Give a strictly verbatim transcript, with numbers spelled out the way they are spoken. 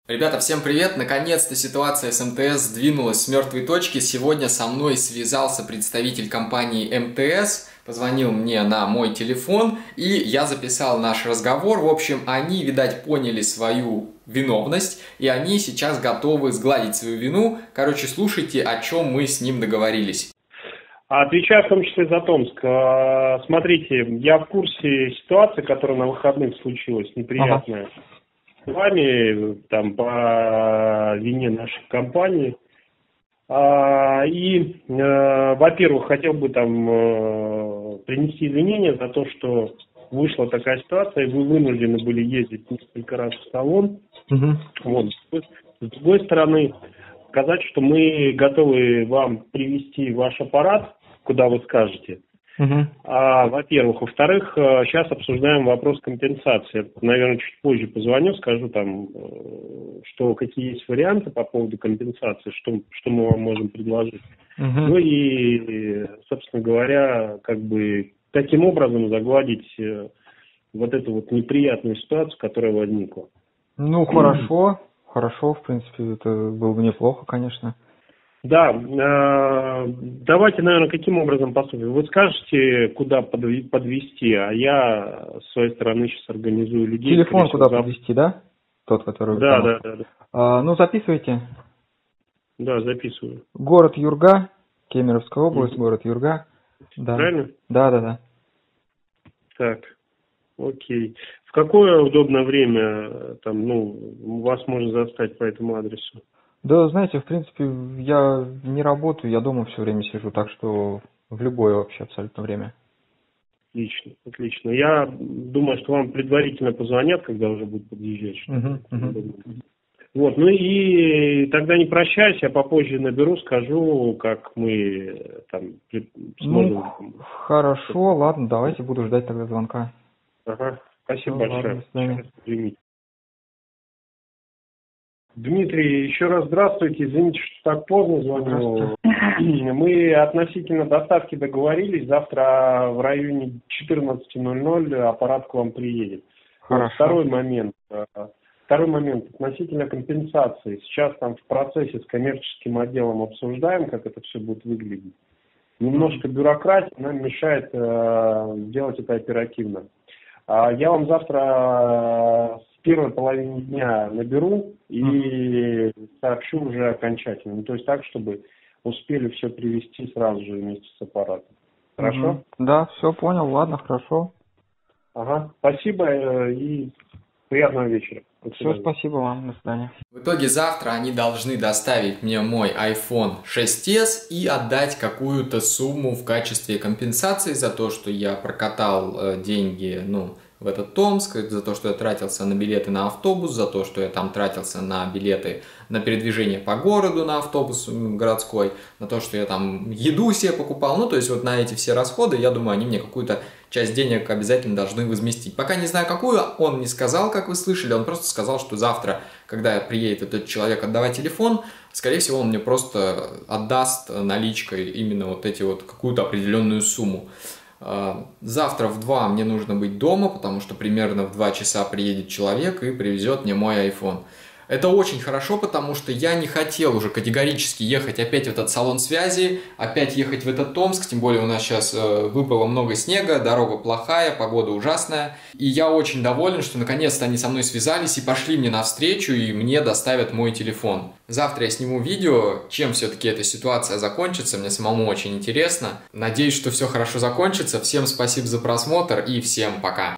Ребята, всем привет! Наконец-то ситуация с эм тэ эс сдвинулась с мертвой точки. Сегодня со мной связался представитель компании эм тэ эс, позвонил мне на мой телефон, и я записал наш разговор. В общем, они, видать, поняли свою виновность, и они сейчас готовы сгладить свою вину. Короче, слушайте, о чем мы с ним договорились. Отвечаю в том числе за Томск. Смотрите, я в курсе ситуации, которая на выходных случилась, неприятная. Ага. С вами, там, по вине нашей компании. А, и, э, во-первых, хотел бы там э, принести извинения за то, что вышла такая ситуация, и вы вынуждены были ездить несколько раз в салон. Угу. Вот. С другой стороны, сказать, что мы готовы вам привезти ваш аппарат, куда вы скажете. Uh-huh. А, во-первых. Во-вторых, сейчас обсуждаем вопрос компенсации. Наверное, чуть позже позвоню, скажу там, что какие есть варианты по поводу компенсации, что, что мы вам можем предложить. Uh-huh. Ну и, собственно говоря, как бы таким образом загладить вот эту вот неприятную ситуацию, которая возникла. Ну, хорошо. Хорошо, в принципе, это было бы неплохо, конечно. Да, э, давайте, наверное, каким образом поступим? Вы скажете, куда подвести, а я с своей стороны сейчас организую людей. Телефон куда зав... подвести, да? Тот, который... Да, да, да, да. А, ну, записывайте. Да, записываю. Город Юрга, Кемеровская область, mm-hmm. город Юрга. Да. Правильно? Да, да, да. Так, окей. В какое удобное время там, ну, вас можно застать по этому адресу? Да, знаете, в принципе, я не работаю, я дома все время сижу, так что в любое вообще абсолютно время. Отлично, отлично. Я думаю, что вам предварительно позвонят, когда уже будут подъезжать. Uh-huh, uh-huh. Вот, ну и тогда не прощаюсь, я попозже наберу, скажу, как мы там сможем. Ну, хорошо, ладно, давайте, буду ждать тогда звонка. Ага, спасибо ну, большое. Ладно, Дмитрий, еще раз здравствуйте. Извините, что так поздно звоню. Мы относительно доставки договорились. Завтра в районе четырнадцать ноль ноль аппарат к вам приедет. Хорошо. Второй момент. Второй момент относительно компенсации. Сейчас там в процессе с коммерческим отделом обсуждаем, как это все будет выглядеть. Немножко бюрократия нам мешает э, делать это оперативно. А я вам завтра в первой половине дня наберу и mm-hmm. сообщу уже окончательно. Ну, то есть так, чтобы успели все привезти сразу же вместе с аппаратом. Хорошо? Mm-hmm. Да, все понял, ладно, хорошо. Ага, спасибо и приятного вечера. Все, спасибо вам, до свидания. В итоге завтра они должны доставить мне мой айфон шесть эс и отдать какую-то сумму в качестве компенсации за то, что я прокатал э, деньги, ну, в этот Томск, за то, что я тратился на билеты на автобус, за то, что я там тратился на билеты на передвижение по городу на автобус городской, на то, что я там еду себе покупал. Ну, то есть вот на эти все расходы, я думаю, они мне какую-то часть денег обязательно должны возместить. Пока не знаю какую, он не сказал, как вы слышали, он просто сказал, что завтра, когда приедет этот человек отдавать телефон, скорее всего, он мне просто отдаст наличкой именно вот эти вот какую-то определенную сумму. Завтра в два мне нужно быть дома, потому что примерно в два часа приедет человек и привезет мне мой айфон. Это очень хорошо, потому что я не хотел уже категорически ехать опять в этот салон связи, опять ехать в этот Томск, тем более у нас сейчас выпало много снега, дорога плохая, погода ужасная. И я очень доволен, что наконец-то они со мной связались и пошли мне навстречу, и мне доставят мой телефон. Завтра я сниму видео, чем все-таки эта ситуация закончится, мне самому очень интересно. Надеюсь, что все хорошо закончится. Всем спасибо за просмотр и всем пока!